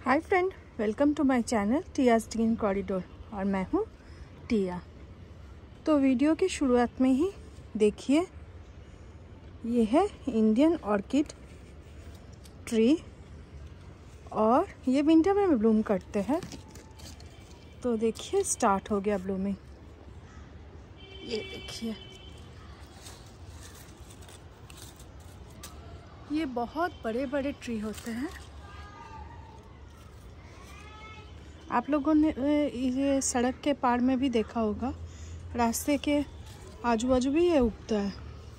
Hi friend, welcome to my channel Tia's green corridor और मैं हूँ टिया। तो वीडियो की शुरुआत में ही देखिए, ये है इंडियन ऑर्किड ट्री और ये विंटर में ब्लूम करते हैं। तो देखिए स्टार्ट हो गया ब्लूमिंग। ये देखिए, ये बहुत बड़े बड़े ट्री होते हैं। आप लोगों ने ये सड़क के पार में भी देखा होगा, रास्ते के आजू बाजू भी ये उगता है।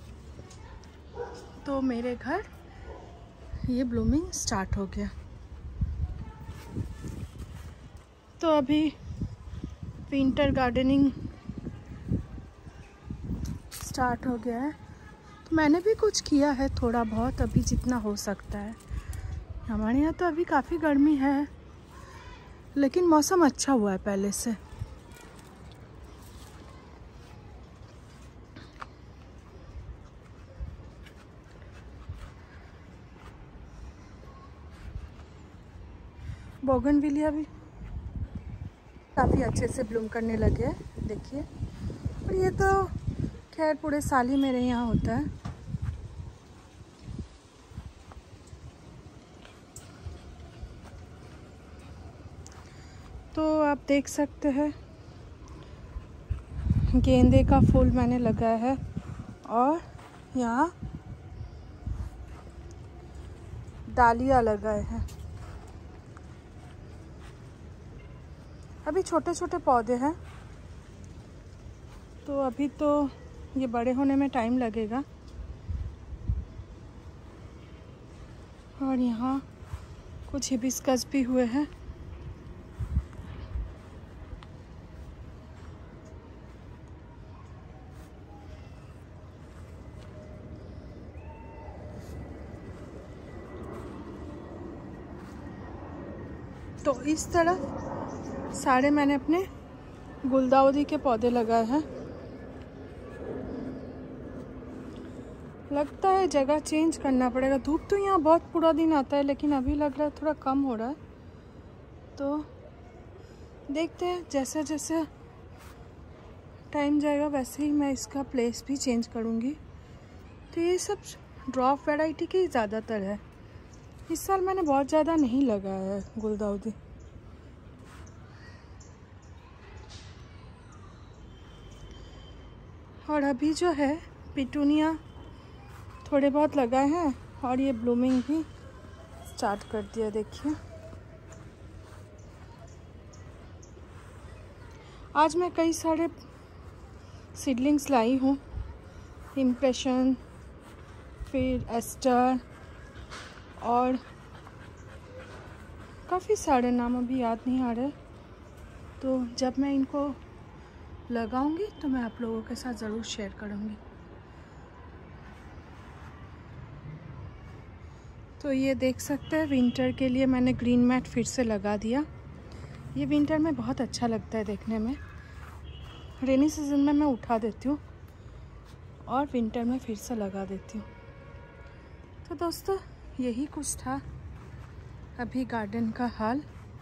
तो मेरे घर ये ब्लूमिंग स्टार्ट हो गया। तो अभी विंटर गार्डनिंग स्टार्ट हो गया है। तो मैंने भी कुछ किया है थोड़ा बहुत, अभी जितना हो सकता है। हमारे यहाँ तो अभी काफ़ी गर्मी है, लेकिन मौसम अच्छा हुआ है पहले से। बोगनविलिया भी काफ़ी अच्छे से ब्लूम करने लगे हैं, देखिए। और ये तो खैर पूरे साल ही मेरे यहाँ होता है। तो आप देख सकते हैं गेंदे का फूल मैंने लगाया है और यहाँ डालिया लगाए हैं। अभी छोटे छोटे पौधे हैं, तो अभी तो ये बड़े होने में टाइम लगेगा। और यहाँ कुछ हिबिस्कस भी हुए हैं। तो इस तरफ सारे मैंने अपने गुलदाउदी के पौधे लगाए हैं। लगता है जगह चेंज करना पड़ेगा। धूप तो यहाँ बहुत पूरा दिन आता है, लेकिन अभी लग रहा है थोड़ा कम हो रहा है। तो देखते हैं, जैसे जैसे टाइम जाएगा वैसे ही मैं इसका प्लेस भी चेंज करूँगी। तो ये सब ड्रॉप वैरायटी के ज़्यादातर है। इस साल मैंने बहुत ज़्यादा नहीं लगाया है गुलदाउदी। और अभी जो है पिटूनिया थोड़े बहुत लगाए हैं और ये ब्लूमिंग भी स्टार्ट कर दिया, देखिए। आज मैं कई सारे सीडलिंग्स लाई हूँ, इम्प्रेशन, फिर एस्टर और काफ़ी सारे नाम अभी याद नहीं आ रहे। तो जब मैं इनको लगाऊंगी तो मैं आप लोगों के साथ ज़रूर शेयर करूंगी। तो ये देख सकते हैं, विंटर के लिए मैंने ग्रीन मैट फिर से लगा दिया। ये विंटर में बहुत अच्छा लगता है देखने में। रेनी सीजन में मैं उठा देती हूँ और विंटर में फिर से लगा देती हूँ। तो दोस्तों, यही कुछ था अभी गार्डन का हाल।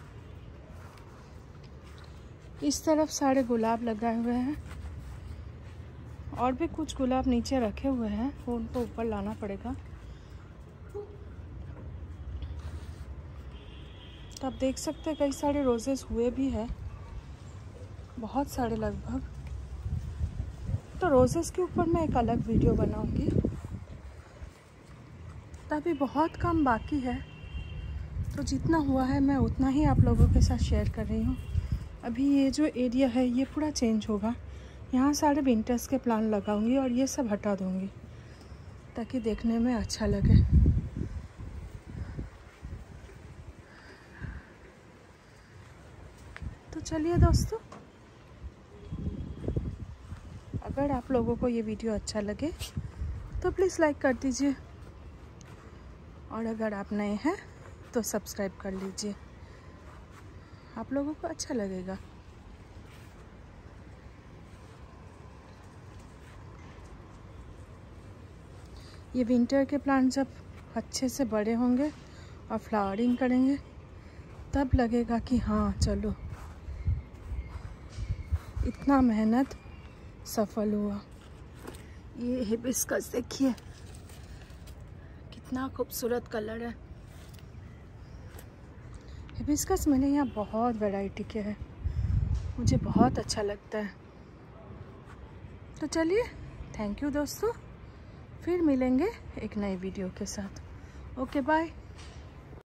इस तरफ सारे गुलाब लगाए हुए हैं और भी कुछ गुलाब नीचे रखे हुए हैं, वो उनको ऊपर लाना पड़ेगा। तो आप देख सकते हैं कई सारे रोजेस हुए भी हैं, बहुत सारे लगभग। तो रोजेस के ऊपर मैं एक अलग वीडियो बनाऊंगी। तभी बहुत काम बाकी है, तो जितना हुआ है मैं उतना ही आप लोगों के साथ शेयर कर रही हूँ। अभी ये जो एरिया है ये पूरा चेंज होगा। यहाँ सारे विंटर्स के प्लांट लगाऊंगी और ये सब हटा दूंगी ताकि देखने में अच्छा लगे। तो चलिए दोस्तों, अगर आप लोगों को ये वीडियो अच्छा लगे तो प्लीज़ लाइक कर दीजिए, और अगर आप नए हैं तो सब्सक्राइब कर लीजिए, आप लोगों को अच्छा लगेगा। ये विंटर के प्लांट जब अच्छे से बड़े होंगे और फ्लावरिंग करेंगे तब लगेगा कि हाँ चलो इतना मेहनत सफल हुआ। ये हिबिस्कस देखिए कितना खूबसूरत कलर है। हिबिस्कस मैंने यहाँ बहुत वैरायटी के है, मुझे बहुत अच्छा लगता है। तो चलिए थैंक यू दोस्तों, फिर मिलेंगे एक नए वीडियो के साथ। Okay bye.